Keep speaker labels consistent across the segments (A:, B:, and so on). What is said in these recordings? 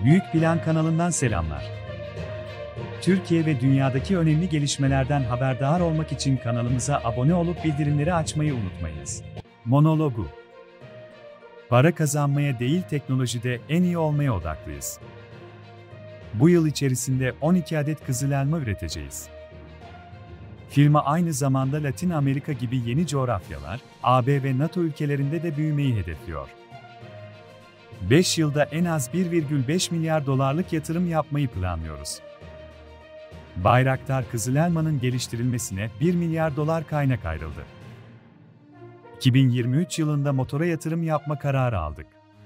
A: Büyük Plan kanalından selamlar. Türkiye ve dünyadaki önemli gelişmelerden haberdar olmak için kanalımıza abone olup bildirimleri açmayı unutmayınız. Monologu. Para kazanmaya değil teknolojide en iyi olmaya odaklıyız. Bu yıl içerisinde 12 adet kızıl elma üreteceğiz. Firma aynı zamanda Latin Amerika gibi yeni coğrafyalar, AB ve NATO ülkelerinde de büyümeyi hedefliyor. 5 yılda en az 1,5 milyar dolarlık yatırım yapmayı planlıyoruz. Bayraktar Kızıl Elma'nın geliştirilmesine 1 milyar dolar kaynak ayrıldı. 2023 yılında motora yatırım yapma kararı aldık.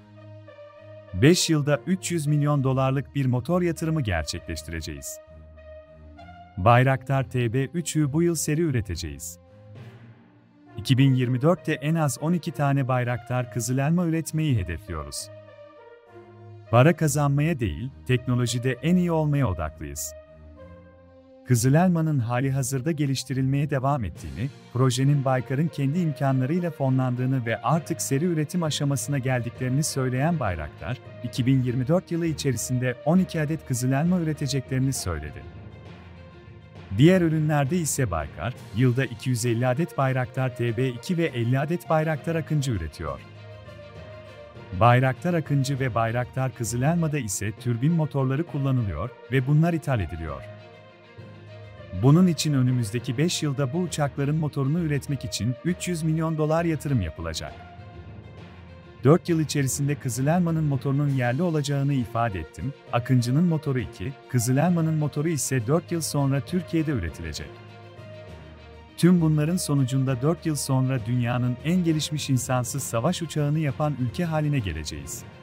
A: 5 yılda 300 milyon dolarlık bir motor yatırımı gerçekleştireceğiz. Bayraktar TB3'ü bu yıl seri üreteceğiz. 2024'te en az 12 tane Bayraktar Kızıl Elma üretmeyi hedefliyoruz. Para kazanmaya değil, teknolojide en iyi olmaya odaklıyız. Kızıl Elma'nın halihazırda geliştirilmeye devam ettiğini, projenin Baykar'ın kendi imkanlarıyla fonlandığını ve artık seri üretim aşamasına geldiklerini söyleyen Bayraktar, 2024 yılı içerisinde 12 adet Kızıl Elma üreteceklerini söyledi. Diğer ürünlerde ise Baykar, yılda 250 adet Bayraktar TB2 ve 50 adet Bayraktar Akıncı üretiyor. Bayraktar Akıncı ve Bayraktar Kızıl Elma'da ise türbin motorları kullanılıyor ve bunlar ithal ediliyor. Bunun için önümüzdeki 5 yılda bu uçakların motorunu üretmek için 300 milyon dolar yatırım yapılacak. 4 yıl içerisinde Kızıl Elma'nın motorunun yerli olacağını ifade ettim, Akıncı'nın motoru 2, Kızıl Elma'nın motoru ise 4 yıl sonra Türkiye'de üretilecek. Tüm bunların sonucunda 4 yıl sonra dünyanın en gelişmiş insansız savaş uçağını yapan ülke haline geleceğiz.